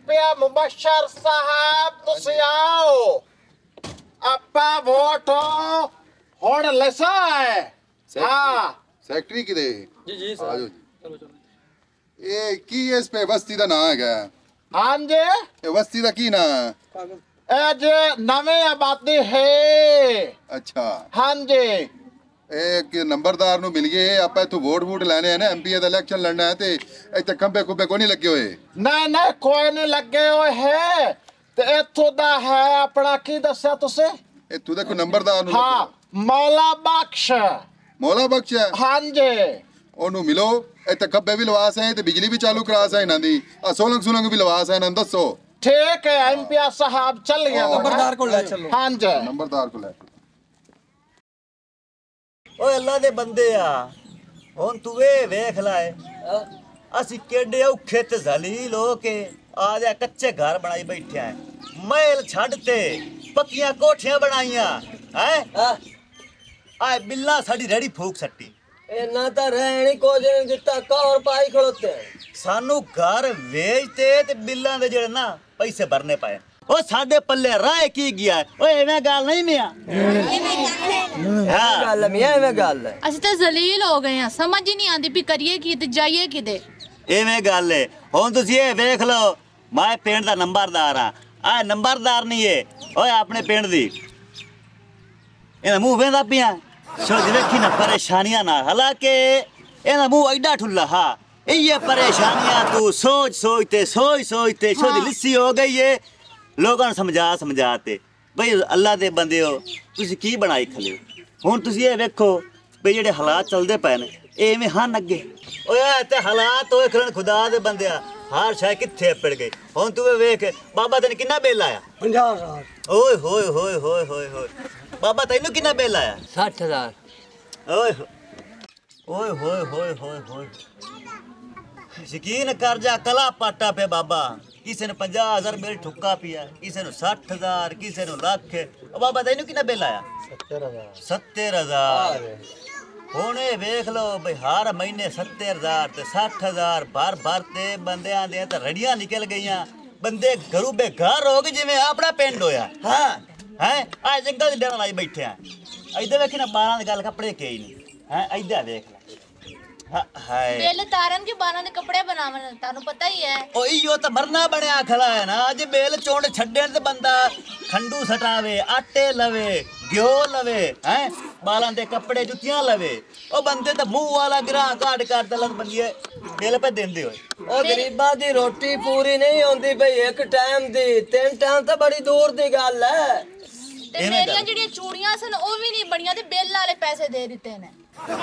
MP Mubashar साहब तुसी आओ आपा वोट हुण लसा है। हाँ सेक्रेटरी किदे जी सर आजो जी ये की इस पे बस्ती दा नाम है हाँ जी ये बस्ती दा की नाम है ए जे नवे आबादी है। अच्छा हाँ जी एक नंबरदार नु मिल गए आप इथों वोट लेने हैं ना एमपी दा इलेक्शन लड़ना है ते इत्थे खंबे खुंबे को नहीं लगे हुए नहीं नहीं कोई नहीं लगे हुए है ते इथों दा है अपना की दस्या तुसे इथों देखो नंबरदार नु हाँ मौला बख्श मौला बख्श है हाँ जी ओनू मिलो इत्थे खंबे भी लवास है ते बिजली भी चालू करा सा इन्हां दी आ सोलंग भी लवास है इन्हां दसो ठीक है एमपी साहब चल गया नंबरदार को ले चलो। हाँ जी नंबरदार को ले ओए अल्लाह दे बंदे आ हुन तू वेख लाए ਅਸੀਂ ਕਿੱਡੇ ਔਖੇ ਤੇ ਜ਼ਲੀਲ ਹੋ ਕੇ ਆ ਜਾ ਕੱਚੇ ਘਰ ਬਣਾਈ ਬੈਠੇ ਆ ਮਹਿਲ ਛੱਡ ਤੇ ਪੱਕੀਆਂ ਕੋਠੀਆਂ ਬਣਾਈਆਂ ਹੈ ਆ ਬਿੱਲਾ ਸਾਡੀ ਰੇੜੀ ਫੂਕ ਸੱਟੀ ਇਹਨਾਂ ਤਾਂ ਰਹਿਣ ਹੀ ਕੁਝ ਨਹੀਂ ਦਿੱਤਾ ਕੌਰ ਪਾਈ ਖੜੋਤੇ ਸਾਨੂੰ ਘਰ ਵੇਚਤੇ ਤੇ ਬਿੱਲਾਂ ਦੇ ਜਿਹੜੇ ਨਾ ਪੈਸੇ ਭਰਨੇ ਪਏ ਉਹ ਸਾਡੇ ਪੱਲੇ ਰਾਹ ਕੀ ਗਿਆ ਓਏ ਐਵੇਂ ਗੱਲ ਨਹੀਂ ਮਿਆ ਹਾਂ ਗੱਲ ਮਿਆ ਐਵੇਂ ਗੱਲ ਹੈ ਅਸੀਂ ਤਾਂ ਜ਼ਲੀਲ ਹੋ ਗਏ ਆ ਸਮਝ ਹੀ ਨਹੀਂ ਆਂਦੀ ਵੀ ਕਰੀਏ ਕੀ ਤੇ ਜਾਈਏ ਕਿਤੇ ਐਵੇਂ ਗੱਲ ਹੈ ਹੁਣ ਤੁਸੀਂ ਇਹ ਵੇਖ ਲਓ ਮੈਂ ਪਿੰਡ ਦਾ ਨੰਬਰਦਾਰ ਆ ਨੰਬਰਦਾਰ ਨਹੀਂ ਏ ਓਏ ਆਪਣੇ ਪਿੰਡ ਦੀ ਇਹਦਾ ਮੂੰਹ ਵੇਂਦਾ ਪਿਆ ਸੋ ਵੇਖੀ ਨਾ ਪਰੇਸ਼ਾਨੀਆਂ ਨਾ ਹਾਲਾਂਕਿ ਇਹਦਾ ਮੂੰਹ ਐਡਾ ਠੁੱਲਾ ਹਾਂ ਇਹ ਪਰੇਸ਼ਾਨੀਆਂ ਤੂੰ ਸੋਚ ਤੇ ਛੋਦੀ ਲਿੱਸੀ ਹੋ ਗਈ ਏ ਲੋਕਾਂ ਨੂੰ ਸਮਝਾਤੇ ਬਈ ਅੱਲਾ ਦੇ ਬੰਦੇ ਹੋ ਤੁਸੀਂ ਕੀ ਬਣਾਈ ਖਲੇ ਹੁਣ ਤੁਸੀਂ ਇਹ ਵੇਖੋ ਵੀ ਜਿਹੜੇ ਹਾਲਾਤ ਚੱਲਦੇ ਪਏ ਨੇ ਐਵੇਂ ਹਨ ਅੱਗੇ ਓਏ ਤੇ ਹਾਲਾਤ ਹੋਏ ਖਰਨ ਖੁਦਾ ਦੇ ਬੰਦਿਆ ਹਰ ਸ਼ਾਇ ਕਿੱਥੇ ਪੜ ਗਏ ਹੁਣ ਤੂੰ ਵੇਖ ਬਾਬਾ ਤੈਨੂੰ ਕਿੰਨਾ ਬਿੱਲ ਆਇਆ 50,000 ਓਏ ਹੋਏ ਬਾਬਾ ਤੈਨੂੰ ਕਿੰਨਾ ਬਿੱਲ ਆਇਆ 60,000 ਓਏ ਯਕੀਨ ਕਰ ਜਾ ਕਲਾ ਪਾਟਾ ਪੇ ਬਾਬਾ ਕਿਸੇ ਨੂੰ 50,000 ਬਿੱਲ ਠੁੱਕਾ ਪਿਆ ਕਿਸੇ ਨੂੰ 60,000 ਕਿਸੇ ਨੂੰ ਲੱਖ ਬਾਬਾ ਤੈਨੂੰ ਕਿੰਨਾ ਬਿੱਲ ਆਇਆ 70,000 ਹੁਣ ਇਹ ਵੇਖ ਲਓ ਬਈ ਹਰ ਮਹੀਨੇ 70,000 ਤੇ 60,000 ਭਰ ਤੇ ਬੰਦਿਆਂ ਦੇ ਤਾਂ ਰੜੀਆਂ ਨਿਕਲ ਗਈਆਂ ਬੰਦੇ ਘਰੋਂ ਬੇਘਰ ਹੋ ਗਏ ਜਿਵੇਂ ਆਪਣਾ ਪਿੰਡ ਹੋਇਆ ਹਾਂ ਹੈ ਆ ਜੰਗਲ ਦੇ ਡਰਾਂ ਲਾਈ ਬੈਠੇ ਆ ਇੱਧਰ ਵੇਖੀ ਨਾ ਬਾਲਾਂ ਦੀ ਗੱਲ ਕੱਪੜੇ ਕੇ ਹੀ ਨਹੀਂ ਹੈ ਇੱਧਰ ਵੇਖ ਲੈ ਹਾਏ ਬੇਲ ਤਾਰਨ ਕੇ ਬਾਲਾਂ ਦੇ ਕੱਪੜੇ ਬਣਾਵਣ ਤੁਹਾਨੂੰ ਪਤਾ ਹੀ ਹੈ ਓਏ ਤਾਂ ਮਰਨਾ ਬਣਿਆ ਖਲਾ ਹੈ ਨਾ ਜੇ ਬੇਲ ਚੋਂਡ ਛੱਡਣ ਤੇ ਬੰਦਾ ਖੰਡੂ ਸਟਾਵੇ ਆਟੇ ਲਵੇ ਘਿਓ ਲਵੇ ਹੈ ਬਾਲਾਂ ਦੇ ਕੱਪੜੇ ਜੁੱਤੀਆਂ ਲਵੇ ਉਹ ਬੰਦੇ ਤਾਂ ਮੂੰਹ ਵਾਲਾ ਗਰਾਂ ਕਾਟ ਦਲਨ ਬੰਦੀਏ ਬੇਲ ਪੇ ਦਿੰਦੇ ਹੋਏ ਉਹ ਗਰੀਬਾਂ ਦੀ ਰੋਟੀ ਪੂਰੀ ਨਹੀਂ ਹੁੰਦੀ ਬਈ ਇੱਕ ਟਾਈਮ ਦੀ ਤਿੰਨ ਟਾਈਮ ਤਾਂ ਬੜੀ ਦੂਰ ਦੀ ਗੱਲ ਹੈ ਤੇ ਮੇਰੀਆਂ ਜਿਹੜੀਆਂ ਚੂੜੀਆਂ ਸਨ ਉਹ ਵੀ ਨਹੀਂ ਬਣੀਆਂ ਤੇ ਬਿੱਲ ਵਾਲੇ ਪੈਸੇ ਦੇ ਦਿੱਤੇ ਨੇ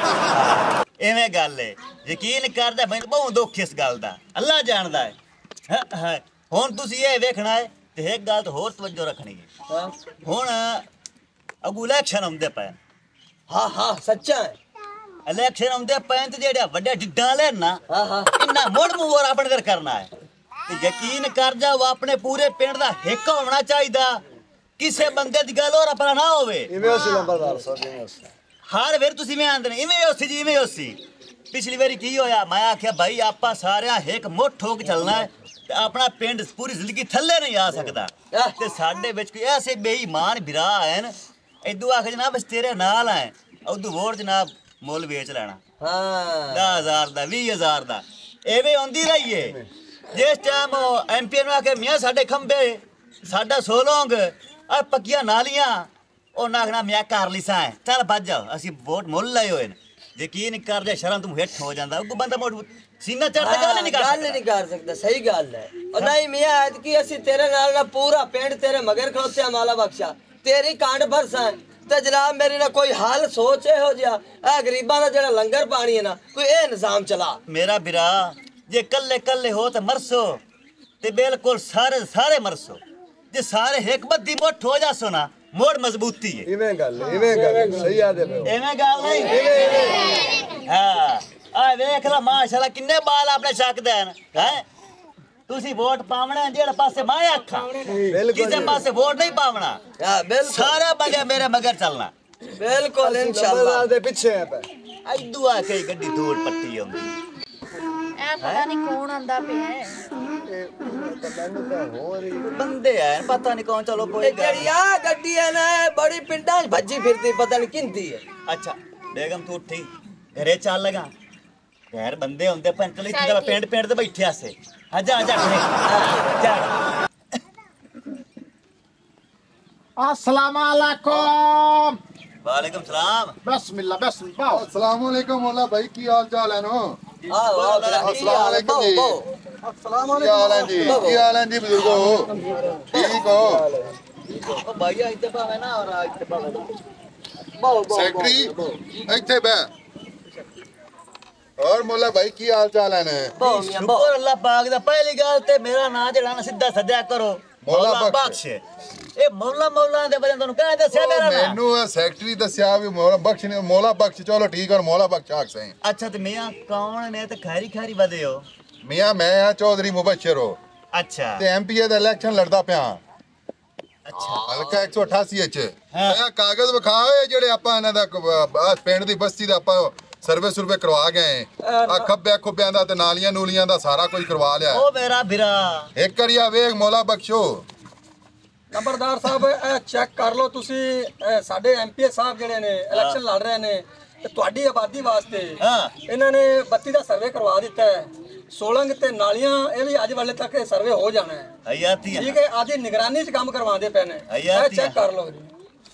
ਐਵੇਂ ਗੱਲ ਹੈ ਯਕੀਨ ਕਰਦਾ ਮੈਨੂੰ ਬਹੁਤ ਦੁੱਖ ਇਸ ਗੱਲ ਦਾ ਅੱਲਾ ਜਾਣਦਾ ਹੈ ਹੁਣ ਤੁਸੀਂ ਇਹ ਵੇਖਣਾ ਹੈ ਤੇ ਇੱਕ ਗੱਲ ਤਾਂ ਹੋਰ ਤਵੱਜੋ ਰੱਖਣੀ ਹੈ ਹੁਣ ਅਗੂ ਇਲੈਕਸ਼ਨ ਹੁੰਦੇ ਪਏ ਹਾਂ ਸੱਚਾ ਹੈ ਇਲੈਕਸ਼ਨ ਹੁੰਦੇ ਪਏ ਤੇ ਜਿਹੜੇ ਵੱਡੇ ਡਿੱਡਾਂ ਲੈਣ ਨਾ ਇੰਨਾ ਮੁੜ ਮੂੰਹ ਆਪਣੇ ਦਰ ਕਰਨਾ ਹੈ ਤੇ ਯਕੀਨ ਕਰ ਜਾ ਉਹ ਆਪਣੇ ਪੂਰੇ ਪਿੰਡ ਦਾ ਹਿੱਕ ਹੋਣਾ ਚਾਹੀਦਾ ਕਿਸੇ ਬੰਦੇ ਦੀ ਗੱਲ ਹੋਰ ਆਪਣਾ ਨਾ ਹੋਵੇ ਇਵੇਂ ਉਸ ਨੰਬਰਦਾਰ ਸਾਹਿਬ ਹਰ ਵੇਰ ਤੁਸੀਂ ਮੈਂ ਆਂਦੇ ਨੇ ਇਵੇਂ ਹੋਸੀ ਜੀ ਇਵੇਂ ਹੋਸੀ ਪਿਛਲੀ ਵਾਰੀ ਕੀ ਹੋਇਆ ਮੈਂ ਆਖਿਆ ਭਾਈ ਆਪਾਂ ਸਾਰਿਆਂ ਇੱਕ ਮੁੱਠ ਹੋ ਕੇ ਚੱਲਣਾ ਹੈ ਤੇ ਆਪਣਾ ਪਿੰਡ ਪੂਰੀ ਜ਼ਿੰਦਗੀ ਥੱਲੇ ਨਹੀਂ ਆ ਸਕਦਾ ਤੇ ਸਾਡੇ ਵਿੱਚ ਕੋਈ ਐਸੇ ਬੇਈਮਾਨ ਭਰਾ ਹਨ ਇਦੋਂ ਆਖ ਜਨਾਬ ਬਸ ਤੇਰੇ ਨਾਲ ਆਏ ਉਦੋਂ ਵੋਟ ਜਨਾਬ ਮੁੱਲ ਵੇਚ ਲੈਣਾ ਹਾਂ 10,000 ਦਾ 20,000 ਦਾ ਐਵੇਂ ਹੁੰਦੀ ਰਹੀਏ ਜਿਸ ਟਾਈਮ ਐਮਪੀ ਨੂੰ ਆਖੇ ਮੀਆਂ ਸਾਡੇ ਖੰਬੇ ਸਾਡਾ ਸੋਲੋਂਗ ਆ ਪੱਕੀਆਂ ਨਾਲੀਆਂ ਉਹ ਨਾਖਣਾ ਮੈਂ ਕਰ ਲਿਸਾ ਚੱਲ ਭੱਜ ਜਾਓ ਅਸੀਂ ਵੋਟ ਮੁੱਲ ਲਏ ਹੋਏ ਨੇ ਯਕੀਨ ਕਰ ਜਾ ਸ਼ਰਮ ਤੂੰ ਹਿੱਟ ਹੋ ਜਾਂਦਾ ਉਹ ਬੰਦਾ ਮੋਟ ਸੀਨਾ ਚੜ੍ਹਦਾ ਗੱਲ ਨਹੀਂ ਕਰ ਸਕਦਾ ਸਹੀ ਗੱਲ ਹੈ ਉਹ ਨਹੀਂ ਮੀਆਂ ਐਤਕੀ ਅਸੀਂ ਤੇਰੇ ਨਾਲ ਨਾ ਪੂਰਾ ਪਿੰਡ ਤੇਰੇ ਮਗਰ ਖਲੋਤੇ ਆ ਮਾਲਾ ਬਖਸ਼ਾ ਤੇਰੀ ਕਾਂਡ ਭਰਸਾਂ ਤੇ ਜਨਾਬ ਮੇਰੀ ਨਾ ਕੋਈ ਹੱਲ ਸੋਚ ਇਹੋ ਜਿਹਾ ਇਹ ਗਰੀਬਾਂ ਦਾ ਜਿਹੜਾ ਲੰਗਰ ਪਾਣੀ ਹੈ ਨਾ ਕੋਈ ਇਹ ਨਿਜ਼ਾਮ ਚਲਾ ਮੇਰਾ ਵੀਰਾ ਜੇ ਕੱਲੇ ਹੋ ਤਾਂ ਮਰਸੋ ਤੇ ਬਿਲਕੁਲ ਸਾਰੇ ਮਰਸੋ ਜੇ ਸਾਰੇ ਹਿਕਮਤ ਦੀ ਮੁੱਠ ਹੋ ਜਾਸੋ ਨਾ ਮੋੜ ਮਜ਼ਬੂਤੀ ਹੈ ਇਵੇਂ ਗੱਲ ਸਹੀ ਆਦੇ ਐਵੇਂ ਗੱਲ ਨਹੀਂ ਹਾਂ ਆ ਵੇਖ ਲੈ ਮਾਸ਼ਾਅੱਲਾ ਕਿੰਨੇ ਬਾਲ ਆਪਣੇ ਚੱਕਦੇ ਹਨ ਹੈ ਤੁਸੀਂ ਵੋਟ ਪਾਵਣਾ ਜਿਹੜੇ ਪਾਸੇ ਮੈਂ ਆਖਾਂ ਕਿਸੇ ਪਾਸੇ ਵੋਟ ਨਹੀਂ ਪਾਵਣਾ ਬਿਲਕੁਲ ਸਾਰੇ ਬੰਦੇ ਮੇਰੇ ਮਗਰ ਚੱਲਣਾ ਬਿਲਕੁਲ ਇਨਸ਼ਾਅੱਲਾ ਦੇ ਪਿੱਛੇ ਹੈ ਐਦੂ ਆ ਕੇ ਗੱਡੀ ਦੂਰ ਪੱਟੀ ਆਉਂਦੀ पता नहीं कौन आंदा पे है बंदे हैं पता नहीं कौन चलो कोई गल ਜਿਹੜੀ ਆ ਗੱਡੀ ਹੈ ਨਾ ਬੜੀ ਪਿੰਡਾਂ 'ਚ ਭੱਜੀ ਫਿਰਦੀ ਪਤਾ ਨਹੀਂ ਕਿੰਦੀ ਹੈ अच्छा बेगम तू उठी घरे चल लगा घर बंदे होंदे पंचल इत्थे दा पिंड पिंड ते बैठे आसे आजा आजा घरे जा अस्सलाम वालेकुम वालेकुम सलाम बिस्मिल्लाह बिस्मिल्लाह अस्सलाम वालेकुम मौला भाई की हाल चाल है नो ਆਹ अस्सलाम वालेकुम जी अस्सलाम वालेकुम की हाल है जी बुजुर्गो ठीक हो ओ भैया इत्ते पावे ना और इत्ते पावे सेक्रेटरी ਇੱਥੇ ਬੈ और मौला भाई की हाल चाल है ने शुक्र अल्लाह पाक दा पहली गल ते मेरा नाम जेड़ा ना सीधा सद्या करो मौला बख्श ए मौला मौला दे बजन तन्नू कह दस्या मेरा नाम ਮੈਨੂੰ ਸੈਕਟਰੀ ਦੱਸਿਆ ਵੀ ਮੌਲਾ ਬਖਸ਼ ਨੇ ਮੌਲਾ ਬਖਸ਼ ਚਲੋ ਠੀਕ ਹੈ ਮੌਲਾ ਬਖਸ਼ ਆਖ ਸਹੀ अच्छा ते मियां कौन ने ते खैरी खैरी बदे हो ਮੀਆਂ ਮੈਂ ਆ ਚੌਧਰੀ ਮੁਬਸ਼ਰ ਹੋ अच्छा ਤੇ ਐਮਪੀਏ ਦਾ ਇਲੈਕਸ਼ਨ ਲੜਦਾ ਪਿਆ अच्छा ਹਲਕਾ 188 ਚ ਇਹ ਕਾਗਜ਼ ਵਿਖਾਓ ਜਿਹੜੇ ਆਪਾਂ ਇਹਨਾਂ ਦਾ ਪਿੰਡ ਦੀ ਬਸਤੀ ਦਾ ਆਪਾਂ ਸਰਵੇ ਸੁਰਵੇ ਕਰਵਾ ਗਏ ਆ ਖੱਬਿਆਂ ਖੁੱਬਿਆਂ ਦਾ ਤੇ ਨਾਲੀਆਂ ਨੂਲੀਆਂ ਦਾ ਸਾਰਾ ਕੁਝ ਕਰਵਾ ਲਿਆ ओ मेरा बिरा ਇੱਕ ਕਰਿਆ ਵੇਖ ਮੌਲਾ ਬਖਸ਼ੋ ਨੰਬਰਦਾਰ ਸਾਹਿਬ ਇਹ ਚੈੱਕ ਕਰ ਲਓ ਤੁਸੀਂ ਸਾਡੇ ਐਮਪੀ ਸਾਹਿਬ ਜਿਹੜੇ ਨੇ ਇਲੈਕਸ਼ਨ ਲੜ ਰਹੇ ਨੇ ਤੇ ਤੁਹਾਡੀ ਆਬਾਦੀ ਵਾਸਤੇ ਹਾਂ। ਇਹਨਾਂ ਨੇ ਬੱਤੀ ਦਾ ਸਰਵੇ ਕਰਵਾ ਦਿੱਤਾ ਹੈ ਸੋਲੰਗ ਤੇ ਨਾਲੀਆਂ ਇਹ ਵੀ ਅੱਜ ਵਾਲੇ ਤੱਕ ਇਹ ਸਰਵੇ ਹੋ ਜਾਣਾ ਹੈ हयाती ਠੀਕ ਹੈ ਆਦੀ ਨਿਗਰਾਨੀ 'ਚ ਕੰਮ ਕਰਵਾਉਂਦੇ ਪਏ ਨੇ ਇਹ ਚੈੱਕ ਕਰ ਲਓ ਜੀ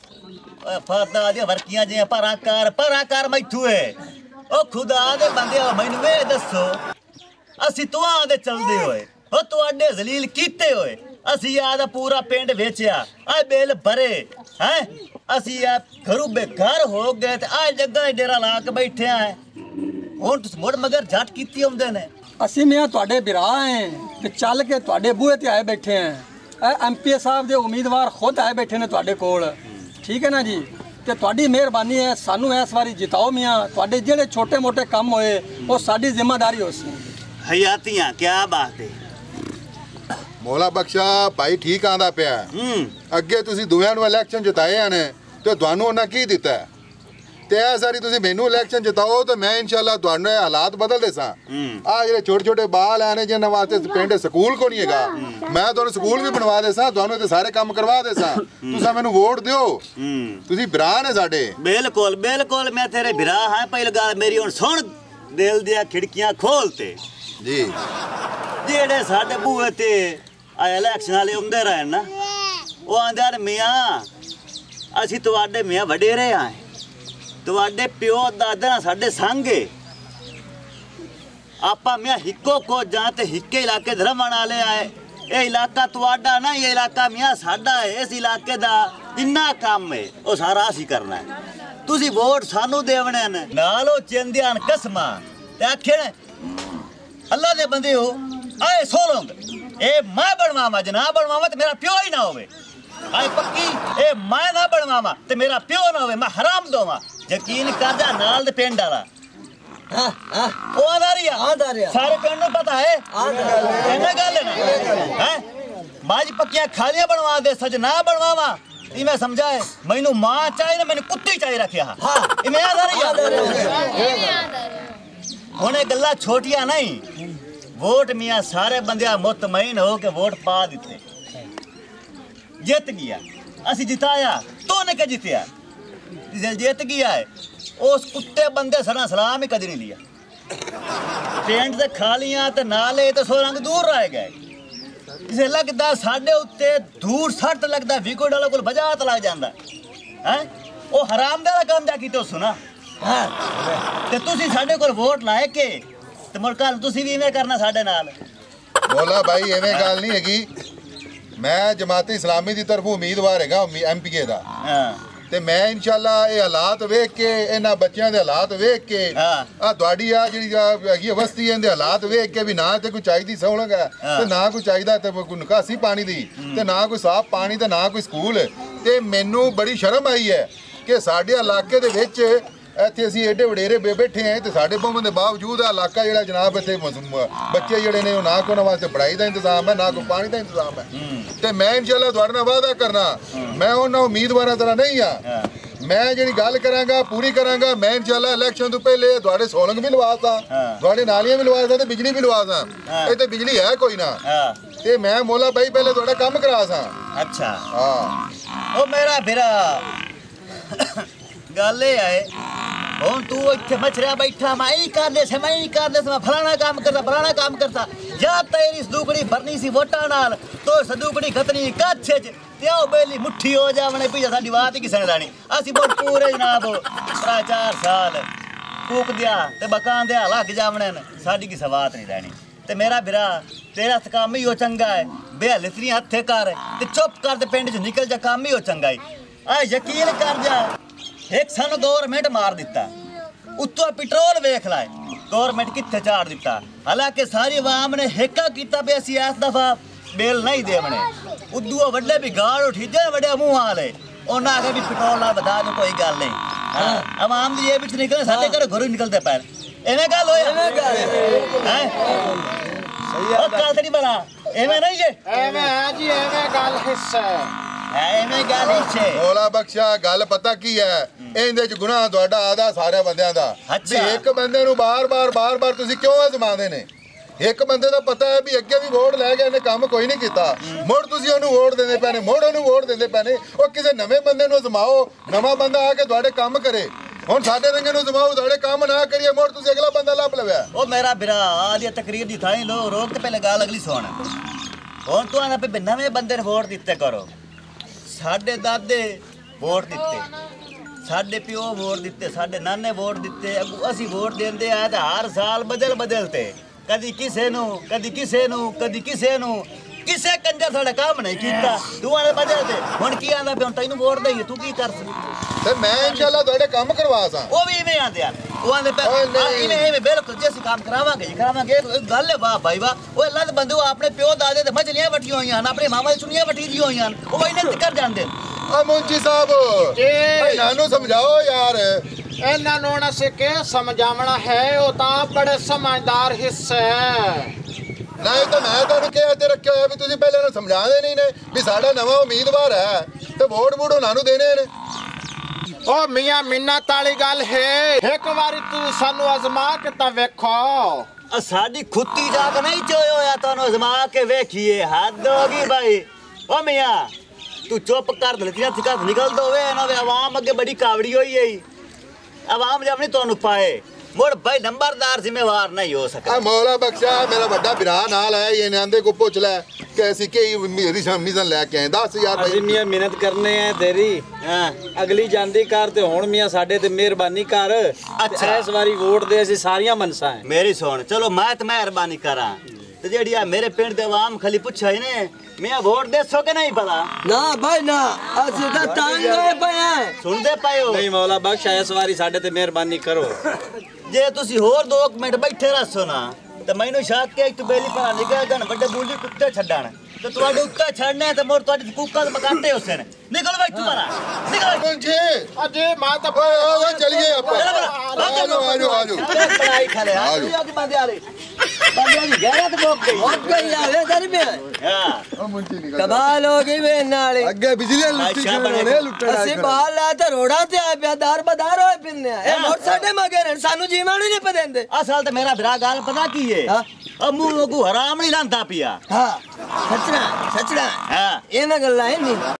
ਫਾਦਾ ਦੀਆਂ ਵਰਕੀਆਂ ਜੇ ਪਰਾਕਾਰ ਮੈਥੂ ਏ ਓ ਖੁਦਾ ਦੇ ਬੰਦੇ ਮੈਨੂੰ ਇਹ ਦੱਸੋ ਅਸੀਂ ਤੁਹਾਂ ਦੇ ਚੱਲਦੇ ਹੋਏ ਓ ਤੁਹਾਡੇ ਜ਼ਲੀਲ ਕੀਤੇ ਹੋਏ ਅਸੀਂ ਆ ਦਾ ਪੂਰਾ ਪਿੰਡ ਵੇਚਿਆ ਆ ਬਿੱਲ ਭਰੇ ਹੈ ਅਸੀਂ ਆ ਘਰੋਂ ਬੇਘਰ ਹੋ ਗਏ ਤੇ ਆ ਜੱਗਾ ਡੇਰਾ ਲਾ ਕੇ ਬੈਠੇ ਆ ਹੁਣ ਤੁਸੀਂ ਮੁੜ ਮਗਰ ਜੱਟ ਕੀਤੀ ਆਉਂਦੇ ਨੇ ਅਸੀਂ ਮੀਆਂ ਤੁਹਾਡੇ ਬਿਰਾ ਹੈ ਤੇ ਚੱਲ ਕੇ ਤੁਹਾਡੇ ਬੂਹੇ ਤੇ ਆਏ ਬੈਠੇ ਆ ਇਹ ਐਮਪੀ ਸਾਹਿਬ ਦੇ ਉਮੀਦਵਾਰ ਖੁਦ ਆਏ ਬੈਠੇ ਨੇ ਤੁਹਾਡੇ ਕੋਲ ਠੀਕ ਹੈ ਨਾ ਜੀ ਤੇ ਤੁਹਾਡੀ ਮਿਹਰਬਾਨੀ ਹੈ ਸਾਨੂੰ ਇਸ ਵਾਰੀ ਜਿਤਾਓ ਮੀਆਂ ਤੁਹਾਡੇ ਜਿਹੜੇ ਛੋਟੇ ਮੋਟੇ ਕੰਮ ਹੋਏ ਉਹ ਸਾਡੀ ਜ਼ਿੰਮੇਵਾਰੀ ਹੋ ਸੀ ਹਯਾਤੀਆਂ ਕੀ ਬਾਤ ਹੈ ਮੌਲਾ ਬਖਸ਼ਾ ਭਾਈ ਠੀਕ ਆਂਦਾ ਪਿਆ ਅੱਗੇ ਤੁਸੀਂ ਦੋਹਾਂ ਨੂੰ ਇਲੈਕਸ਼ਨ ਜਿਤਾਏ ਨੇ ਤੇ ਤੁਹਾਨੂੰ ਉਹਨਾਂ ਕੀ ਦਿੱਤਾ ਤੇ ਇਹ ਸਾਰੀ ਤੁਸੀਂ ਮੈਨੂੰ ਇਲੈਕਸ਼ਨ ਜਿਤਾਓ ਤੇ ਮੈਂ ਇਨਸ਼ਾਅੱਲਾ ਤੁਹਾਡੇ ਹਾਲਾਤ ਬਦਲ ਦੇਸਾਂ ਆ ਜਿਹੜੇ ਛੋਟੇ ਛੋਟੇ ਬਾਲ ਆਨੇ ਜਿਹਨਾਂ ਵਾਸਤੇ ਪਿੰਡ ਸਕੂਲ ਕੋ ਨਹੀਂ ਹੈਗਾ ਮੈਂ ਤੁਹਾਨੂੰ ਸਕੂਲ ਵੀ ਬਣਵਾ ਦੇਸਾਂ ਤੁਹਾਨੂੰ ਤੇ ਸਾਰੇ ਕੰਮ ਕਰਵਾ ਦੇਸਾਂ ਤੁਸੀਂ ਮੈਨੂੰ ਵੋਟ ਦਿਓ ਤੁਸੀਂ ਭਰਾ ਨੇ ਸਾਡੇ ਬਿਲਕੁਲ ਬਿਲਕੁਲ ਮੈਂ ਤੇਰੇ ਭਰਾ ਹਾਂ ਪਹਿਲੀ ਗੱਲ ਮੇਰੀ ਹੁਣ ਸੁਣ ਦਿਲ ਦੀਆਂ ਖਿੜਕੀਆਂ ਖੋਲ ਤੇ ਜੀ ਜਿਹੜੇ ਸਾਡੇ ਬੂਹੇ ਤੇ ਆ ਇਲੈਕਸ਼ਨ ਵਾਲੇ ਹੁੰਦੇ ਰਹੇ ਨਾ ਉਹ ਆਂਦੇ ਨੇ ਮੀਆਂ ਅਸੀਂ ਤੁਹਾਡੇ ਮੀਆਂ ਵਡੇਰੇ ਆਂ ਤੁਹਾਡੇ ਪਿਓ ਦਾਦਾ ਸਾਡੇ ਸੰਗੇ ਆਪਾਂ ਮੀਆਂ ਹਿੱਕੋ ਕੋ ਜਾਂ ਤੇ ਹਿੱਕੇ ਇਲਾਕੇ ਧਰਮਣ ਵਾਲੇ ਆਏ ਇਹ ਇਲਾਕਾ ਤੁਹਾਡਾ ਨਾ ਇਹ ਇਲਾਕਾ ਮੀਆਂ ਸਾਡਾ ਹੈ ਇਸ ਇਲਾਕੇ ਦਾ ਜਿੰਨਾ ਕੰਮ ਹੈ ਉਹ ਸਾਰਾ ਅਸੀਂ ਕਰਨਾ ਹੈ ਤੁਸੀਂ ਵੋਟ ਸਾਨੂੰ ਦੇਵਣੇ ਨੇ ਨਾਲ ਉਹ ਚਿੰਦਿਆਂ ਕਸਮਾਂ ਤੇ ਆਖਣ ਅੱਲਾ ਦੇ ਬੰਦੇ ਹੋ ਆਏ ਸੋਲੋਂਗ ਇਹ ਮੈਂ ਬਣਵਾਵਾਂ ਜਨਾਬ ਬਣਵਾਵਾਂ ਤੇ ਮੇਰਾ ਪਿਓ ਹੀ ਨਾ ਹੋਵੇ ਆਏ ਪੱਕੀ ਇਹ ਮੈਂ ਨਾ ਬਣਵਾਵਾਂ ਤੇ ਮੇਰਾ ਪਿਓ ਨਾ ਹੋਵੇ ਮੈਂ ਹਰਾਮ ਦੋਵਾਂ ਯਕੀਨ ਕਰਦਾ ਨਾਲ ਦੇ ਪਿੰਡ ਵਾਲਾ ਉਹ ਆਦਾਰੀਆ ਸਾਰੇ ਪਿੰਡ ਨੂੰ ਪਤਾ ਹੈ ਇਹਨਾਂ ਗੱਲ ਹੈ ਹੈ ਬਾਜ ਪੱਕੀਆਂ ਖਾਲੀਆਂ ਬਣਵਾ ਦੇ ਸਜ ਨਾ ਬਣਵਾਵਾਂ ਇਹ ਮੈਂ ਸਮਝਾਏ ਮੈਨੂੰ ਮਾਂ ਚਾਹੀਦਾ ਮੈਨੂੰ ਕੁੱਤੀ ਚਾਹੀ ਰੱਖਿਆ ਹਾਂ ਇਹ ਮੈਂ ਆਦਾਰੀਆ ਹੁਣ ਇਹ ਗੱਲਾਂ ਛੋਟੀਆਂ ਨਹੀਂ ਵੋਟ ਮੀਆਂ ਸਾਰੇ ਬੰਦਿਆਂ ਮੁਤਮਈਨ ਹੋ ਕੇ ਵੋਟ ਪਾ ਦਿੱਤੇ ਜਿੱਤ ਗਿਆ ਅਸੀਂ ਜਿਤਾਇਆ ਤੋਨੇ ਕੇ ਜਿੱਤਿਆ ਜਿੱਤ ਗਿਆ ਹੈ ਉਸ ਕੁੱਤੇ ਬੰਦੇ ਸਣਾ ਸਲਾਮ ਹੀ ਕਦੀ ਨਹੀਂ ਲਿਆ ਪਿੰਡ ਦੇ ਖਾਲੀਆਂ ਤੇ ਨਾਲੇ ਤੇ ਸੋ ਰੰਗ ਦੂਰ ਰਹਿ ਗਏ ਇਸੇ ਲੱਗਦਾ ਸਾਡੇ ਉੱਤੇ ਦੂਰ ਸੱਟ ਲੱਗਦਾ ਵਿਕੋ ਡਾਲਾ ਕੋਲ ਬਜਾਤ ਲੱਗ ਜਾਂਦਾ ਹੈ ਉਹ ਹਰਾਮ ਦਾ ਕੰਮ ਜਾ ਕੀਤਾ ਸੁਣਾ ਹਾਂ ਤੇ ਤੁਸੀਂ ਸਾਡੇ ਕੋਲ ਵੋਟ ਲਾਏ ਕੇ ਤੇ ਮੁੜ ਕੱਲ ਤੁਸੀਂ ਵੀ ਇਵੇਂ ਕਰਨਾ ਸਾਡੇ ਨਾਲ ਮੌਲਾ ਭਾਈ ਐਵੇਂ ਗੱਲ ਨਹੀਂ ਹੈਗੀ ਮੈਂ ਜਮਾਤ ਇਸਲਾਮੀ ਦੀ ਤਰਫੋਂ ਉਮੀਦਵਾਰ ਹੈਗਾ ਐਮਪੀਏ ਦਾ ਹਾਂ ਤੇ ਮੈਂ ਇਨਸ਼ਾਅੱਲਾ ਇਹ ਹਾਲਾਤ ਵੇਖ ਕੇ ਇਹਨਾਂ ਬੱਚਿਆਂ ਦੇ ਹਾਲਾਤ ਵੇਖ ਕੇ ਆ ਤੁਹਾਡੀ ਆ ਜਿਹੜੀ ਹੈਗੀ ਅਵਸਥੀ ਇਹਦੇ ਹਾਲਾਤ ਵੇਖ ਕੇ ਵੀ ਨਾ ਤੇ ਕੋਈ ਚਾਹੀਦੀ ਸਹੂਲਤ ਹੈ ਤੇ ਨਾ ਕੋਈ ਚਾਹੀਦਾ ਤੇ ਕੋਈ ਨਿਕਾਸੀ ਪਾਣੀ ਦੀ ਤੇ ਨਾ ਕੋਈ ਸਾਫ਼ ਪਾਣੀ ਤੇ ਨਾ ਕੋਈ ਸਕੂਲ ਤੇ ਮੈਨੂੰ ਬੜੀ ਸ਼ਰਮ ਆਈ ਹੈ ਕਿ ਸਾਡੇ ਇਲਾਕੇ ਦੇ ਵਿੱਚ ਇੱਥੇ ਅਸੀਂ ਏਡੇ ਵਡੇਰੇ ਬੈਠੇ ਆਂ ਤੇ ਸਾਡੇ ਬਹੁਮਤ ਦੇ ਬਾਵਜੂਦ ਆ ਇਲਾਕਾ ਜਿਹੜਾ ਜਨਾਬ ਇੱਥੇ ਬੱਚੇ ਜਿਹੜੇ ਨੇ ਉਹ ਨਾ ਕੋਈ ਉਹਨਾਂ ਵਾਸਤੇ ਪੜ੍ਹਾਈ ਦਾ ਇੰਤਜ਼ਾਮ ਹੈ ਨਾ ਕੋਈ ਪਾਣੀ ਦਾ ਇੰਤਜ਼ਾਮ ਹੈ ਤੇ ਮੈਂ ਇਨਸ਼ਾਅੱਲਾ ਤੁਹਾਡੇ ਨਾਲ ਵਾਅਦਾ ਕਰਨਾ ਮੈਂ ਉਹਨਾਂ ਉਮੀਦਵਾਰਾਂ ਤਰ੍ਹਾਂ ਨਹੀਂ ਆ ਮੈਂ ਜਿਹੜੀ ਗੱਲ ਕਰਾਂਗਾ ਪੂਰੀ ਕਰਾਂਗਾ। ਮੈਂ ਇਨਸ਼ਾਅੱਲਾ ਇਲੈਕਸ਼ਨ ਤੋਂ ਪਹਿਲੇ ਤੁਹਾਡੇ ਸੋਲੰਗ ਵੀ ਲਵਾਤਾ, ਤੁਹਾਡੇ ਨਾਲੀਆਂ ਵੀ ਲਵਾਤਾ ਤੇ ਬਿਜਲੀ ਵੀ ਲਵਾਤਾ। ਇੱਥੇ ਬਿਜਲੀ ਹੈ ਕੋਈ ਨਾ ਤੇ ਮੈਂ ਮੋਲਾ ਭਾਈ ਪਹਿਲੇ ਤੁਹਾਡਾ ਕੰਮ ਕਰਾ ਸਾਂ। ਅੱਛਾ ਹਾਂ ਉਹ ਮੇਰਾ ਵੀਰਾ ਗੱਲ ਇਹ ਹੈ ਹੁਣ ਤੂੰ ਇੱਥੇ ਮਛਰਿਆ ਬੈਠਾ ਮੈਂ ਹੀ ਕਰਦੇ ਸੀ ਮੈਂ ਫਲਾਣਾ ਕੰਮ ਕਰਦਾ ਜਾਂ ਤੇਰੀ ਸਦੂਕੜੀ ਭਰਨੀ ਸੀ ਵੋਟਾਂ ਨਾਲ ਤੋ ਸਦੂਕੜੀ ਖਤਨੀ ਕੱਛੇ ਚ ਤੇ ਉਹ ਬੇਲੀ ਮੁੱਠੀ ਹੋ ਜਾਵਣੇ ਪਈ ਸਾਡੀ ਬਾਤ ਹੀ ਕਿਸੇ ਨੇ ਲਾਣੀ। ਅਸੀਂ ਬਹੁਤ ਪੂਰੇ ਜਨਾਬ 4 ਸਾਲ ਕੂਕ ਦਿਆ ਤੇ ਬਕਾਂ ਦਿਆ ਲੱਗ ਜਾਵਣੇ ਸਾਡੀ ਕਿਸੇ ਬਾਤ ਨਹੀਂ ਲੈਣੀ। ਤੇ ਮੇਰਾ ਵੀਰਾ ਤੇਰਾ ਕੰਮ ਹੀ ਉਹ ਚੰਗਾ ਹੈ ਬੇਹਲਤਰੀ ਹੱਥੇ ਕਰ ਤੇ ਚੁੱਪ ਕਰ ਤੇ ਪਿੰਡ ਚ ਨਿਕਲ ਜਾ ਕੰਮ ਹੀ ਉਹ ਚੰਗਾ ਹੈ। ਆ ਯਕੀਨ ਕਰ ਜਾ ਇੱਕ ਸਾਨੂੰ ਗਵਰਨਮੈਂਟ ਮਾਰ ਦਿੱਤਾ ਉੱਤੋਂ ਪੈਟਰੋਲ ਵੇਖ ਲਾਏ ਗਵਰਨਮੈਂਟ ਕਿੱਥੇ ਝਾੜ ਦਿੱਤਾ। ਹਾਲਾਂਕਿ ਸਾਰੀ ਆਵਾਮ ਨੇ ਹੇਕਾ ਕੀਤਾ ਵੀ ਅਸੀਂ ਇਸ ਦਫਾ ਬਿੱਲ ਨਹੀਂ ਦੇਵਣੇ। ਉਦੋਂ ਵੱਡੇ ਵੀ ਗਾਲ ਉਠੀ ਜੇ ਵੱਡੇ ਮੂੰਹ ਵਾਲੇ ਉਹਨਾਂ ਆਗੇ ਵੀ ਪੈਟਰੋਲ ਨਾ ਵਧਾ ਦੋ ਕੋਈ ਗੱਲ ਨਹੀਂ। ਹਾਂ ਆਵਾਮ ਦੀ ਇਹ ਵਿੱਚ ਨਿਕਲੇ ਸਾਡੇ ਘਰ ਘਰੋਂ ਨਿਕਲਦੇ ਪੈਰ ਐਵੇਂ ਗੱਲ ਹੋਇਆ ਹੈ ਸਹੀ ਹੈ ਗੱਲ ਤੇ ਨਹੀਂ ਬਣਾ ਐਵੇਂ ਨਹੀਂ ਜੇ ਐਵੇਂ ਹੈ ਜੀ ਐਵੇਂ ਗੱਲ ਹਿੱਸਾ ਐਵੇਂ ਗੱਲ ਹਿੱਸੇ ਮੌਲਾ ਬਖਸ਼ਾ ਗੱਲ ਪਤਾ ਕੀ ਹੈ ਇਹਦੇ ਚ ਗੁਨਾਹ ਤੁਹਾਡਾ ਆਦਾ ਸਾਰੇ ਬੰਦਿਆਂ ਦਾ ਵੀ ਇੱਕ ਬੰਦੇ ਨੂੰ ਬਾਰ-ਬਾਰ ਤੁਸੀਂ ਕਿਉਂ ਅਜ਼ਮਾਉਂਦੇ ਨੇ। ਇੱਕ ਬੰਦੇ ਦਾ ਪਤਾ ਹੈ ਵੀ ਅੱਗੇ ਵੀ ਵੋਟ ਲੈ ਕੇ ਇਹਨੇ ਕੰਮ ਕੋਈ ਨਹੀਂ ਕੀਤਾ ਮੁੜ ਤੁਸੀਂ ਉਹਨੂੰ ਵੋਟ ਦਿੰਦੇ ਪਏ ਨੇ ਉਹ ਕਿਸੇ ਨਵੇਂ ਬੰਦੇ ਨੂੰ ਅਜ਼ਮਾਓ ਨਵਾਂ ਬੰਦਾ ਆ ਕੇ ਤੁਹਾਡੇ ਕੰਮ ਕਰੇ। ਹੁਣ ਸਾਡੇ ਰੰਗੇ ਨੂੰ ਅਜ਼ਮਾਓ ਤੁਹਾਡੇ ਕੰਮ ਨਾ ਕਰੀਏ ਮੁੜ ਤੁਸੀਂ ਅਗਲਾ ਬੰਦਾ ਲੱਭ ਲਵਿਆ। ਉਹ ਮੇਰਾ ਵੀਰਾ ਆਦੀ ਤਕਰੀਰ ਦੀ ਥਾਂ ਰੋਕ ਤੇ ਪਹਿਲੇ ਗੱਲ ਅਗਲੀ ਸੁਣ। ਹੁਣ ਤੂੰ ਆਣਾ ਪੇ ਨਵੇਂ ਬੰਦੇ ਨੂੰ ਵੋਟ ਦਿੱਤੇ ਕਰੋ। ਸਾਡੇ ਦਾਦੇ ਵੋਟ ਦਿੱਤੇ ਸਾਡੇ ਪਿਓ ਵੋਟ ਦਿੱਤੇ ਸਾਡੇ ਨਾਨੇ ਵੋਟ ਦਿੱਤੇ ਅਸੀਂ ਵੋਟ ਦਿੰਦੇ ਆ ਤਾਂ ਹਰ ਸਾਲ ਬਦਲਤੇ ਕਦੀ ਕਿਸੇ ਨੂੰ ਕਿਸੇ ਕੰਜਰ ਸਾਡਾ ਕੰਮ ਨਹੀਂ ਕੀਤਾ ਤੂੰ ਆਲੇ ਬਦਲਦੇ ਹੁਣ ਕੀ ਆਂਦਾ ਪਿਆ ਤੈਨੂੰ ਵੋਟ ਦੇਈਏ ਤੂੰ ਕੀ ਕਰ ਤੇ ਮੈਂ ਇਨਸ਼ਾਅੱਲਾ ਤੁਹਾਡੇ ਕੰਮ ਕਰਵਾ ਸਾਂ। ਉਹ ਵੀ ਇਵੇਂ ਆਂਦੇ ਆ ਉਹ ਆਂਦੇ ਪੈ ਇਵੇਂ ਬਿਲਕੁਲ ਜੇ ਅਸੀਂ ਕੰਮ ਕਰਾਵਾਂਗੇ ਗੱਲ ਹੈ ਵਾਹ ਭਾਈ ਵਾਹ ਉਹ ਅੱਲਾ ਦੇ ਬੰਦੇ ਆਪਣੇ ਪਿਓ ਦਾਦੇ ਤੇ ਮਛਲੀਆਂ ਵੱਟੀਆਂ ਹੋਈਆਂ ਹਨ ਆਪਣੇ ਮਾਮਾ ਦੀ ਚੁਣੀਆਂ ਵੱਟੀ ਦੀਆਂ ਹੋਈਆਂ ਹਨ ਉਹ ਇਹਨੇ ਕਰ ਜਾਂਦੇ ਆ ਮੁੰਜੀ ਸਾਹਿਬ ਇਹਨਾਂ ਨੂੰ ਸਮਝਾਓ ਯਾਰ ਇਹਨਾਂ ਨੂੰ ਅਸੀਂ ਕਿ ਸਮਝਾਵਣਾ ਹੈ ਉਹ ਤਾਂ ਬੜੇ ਸਮਝਦਾਰ ਹਿੱਸੇ ਨਹੀਂ ਤਾਂ ਮੈਂ ਤੁਹਾਨੂੰ ਕਿਹਾ ਤੇ ਰੱਖਿਆ ਹੋਇਆ ਵੀ ਤੁਸੀਂ ਪਹਿਲਾਂ ਨੂੰ ਸਮਝਾਉਂਦੇ ਨਹੀਂ ਨੇ ਵੀ ਸਾਡਾ ਨਵਾਂ ਉਮੀਦਵਾਰ ਹੈ ਤੇ ਵੋਟ ਉਹਨਾਂ ਨੂੰ ਦੇਣੇ ਨੇ। ਉਹ ਮੀਆਂ ਮਿੰਨਤ ਵਾਲੀ ਗੱਲ ਹੈ ਇੱਕ ਵਾਰੀ ਤੂੰ ਸਾਨੂੰ ਅਜ਼ਮਾ ਕੇ ਤਾਂ ਵੇਖੋ। ਸਾਡੀ ਖੁੱਤੀ ਜਾਗ ਨਹੀਂ ਚੋਏ ਹੋਇਆ ਤੁਹਾਨੂੰ ਅਜ਼ਮਾ ਕੇ ਵੇਖੀਏ ਹੱਦ ਹੋ ਗਈ ਭਾਈ। ਉਹ ਮੀਆਂ ਤੂੰ ਚੁੱਪ ਕਰ ਦਲਤੀਆਂ ਥਿਕਾ ਨਿਕਲ ਦੋਵੇ ਇਹਨਾਂ ਦੇ ਆਵਾਮ ਅੱਗੇ ਬੜੀ ਕਾਵੜੀ ਹੋਈ ਹੈ ਆਵਾਮ ਜਦ ਨਹੀਂ ਤੁਹਾਨੂੰ ਪਾਏ ਮੁੜ ਭਾਈ ਨੰਬਰਦਾਰ ਜ਼ਿੰਮੇਵਾਰ ਨਹੀਂ ਹੋ ਸਕਦਾ। ਮੌਲਾ ਬਖਸ਼ਾ ਮੇਰਾ ਵੱਡਾ ਭਰਾ ਨਾਲ ਹੈ ਇਹ ਆਂਦੇ ਕੋ ਪੁੱਛ ਲੈ ਕਿ ਅਸੀਂ ਕੀ ਮੇਰੀ ਮਿਸ਼ਨ ਲੈ ਕੇ ਆਏ 10000 ਅਸੀਂ ਮੀਆਂ ਮਿਹਨਤ ਕਰਨੇ ਆ ਤੇਰੀ ਅਗਲੀ ਜਾਂਦੀ ਕਰ ਤੇ ਹੁਣ ਮੀਆਂ ਸਾਡੇ ਤੇ ਮਿਹਰਬਾਨੀ ਕਰ। ਅੱਛਾ ਇਸ ਵਾਰੀ ਵੋਟ ਦੇ ਅਸੀਂ ਸਾਰੀਆਂ ਮਨਸਾਂ ਹੈ ਮੇਰੀ ਸੁਣ ਚਲੋ ਮੈਂ ਤੇ ਮਿਹਰਬਾਨੀ ਕਰਾਂ ਤੇ ਜਿਹੜੀ ਆ ਮੇਰੇ ਪਿੰਡ ਦੇ ਆਵਾਮ ਖਾਲੀ ਪੁੱਛਿਆ ਨੇ ਮੈਂ ਵੋਟ ਦੇਸੋ ਕਿ ਨਹੀਂ ਭਲਾ ਨਾ ਭਾਈ ਨਾ ਅਸੀਂ ਤਾਂ ਤੰਗ ਹੋਏ ਪਏ ਸੁਣਦੇ ਪਾਇਓ ਨਹੀਂ ਮੌਲਾ ਬਖਸ਼ ਇਸ ਵਾਰੀ ਸਾਡੇ ਤੇ ਮਿਹਰਬਾਨੀ ਕਰੋ। ਜੇ ਤੁਸੀਂ ਹੋਰ 2 ਮਿੰਟ ਬੈਠੇ ਰਹੋ ਨਾ ਤੇ ਮੈਨੂੰ ਸ਼ੱਕ ਹੈ ਕਿ ਬੇਲੀ ਪਾ ਨਿਕਲ ਜਾਣ ਵੱਡੇ ਬੂਲੀ ਕੁੱਤੇ ਛੱਡਣ ਤੇ ਤੁਹਾਡੇ ਉੱਤੇ ਛੱਡਣੇ ਤੇ ਮੋਰ ਤੁਹਾਡੇ ਕੁੱਕਾ ਦੇ ਮਕਾਤੇ ਉਸੇ ਨੇ ਨਿਕਲ ਬੈਠ ਤੂੰ ਮਾਰਾ ਨਿਕਲ ਮੁੰਜੀ ਅਜੇ ਮਾਂ ਤਾਂ ਓਏ ਚਲੀਏ ਆਪਾਂ ਆਜੋ ਪੜਾਈ ਖਾਲੇ ਆ ਕਿ ਬੰਦੇ ਆਲੇ ਬੰਦੇ ਦੀ ਗੈਰਤ ਮੁੱਕ ਗਈ ਆਵੇ ਦਰ ਪਿਆ ਉਹ ਮੁੰਜੀ ਨਿਕਲ ਕਮਾਲ ਹੋ ਗਈ ਵੇ ਨਾਲੇ ਅੱਗੇ ਬਿਜਲੀ ਲੁੱਟੀ ਨੇ ਲੁੱਟਣਾ ਅਸੀਂ ਬਾਹਰ ਲੈ ਤੇ ਰੋੜਾ ਤੇ ਆ ਪਿਆ ਦਾਰ ਬਦਾਰ ਹੋਏ ਪਿੰਨੇ ਇਹ ਮੋਟ ਸਾਡੇ ਮਗਰ ਸਾਨੂੰ ਜੀਵਨ ਨਹੀਂ ਪਦੇਂਦੇ ਅਸਲ ਤੇ ਮੇਰਾ ਭਰਾ ਗੱਲ ਪਤਾ ਕੀ ਹੈ ਅਮੂ ਨੂੰ ਹਰਾਮ ਨਹੀਂ ਲਾਂਦਾ ਪਿਆ ਹਾਂ ਸੱਚਣਾ ਹਾਂ ਇਹ ਨਾ ਗੱਲਾਂ ਹੈ ਨਹੀਂ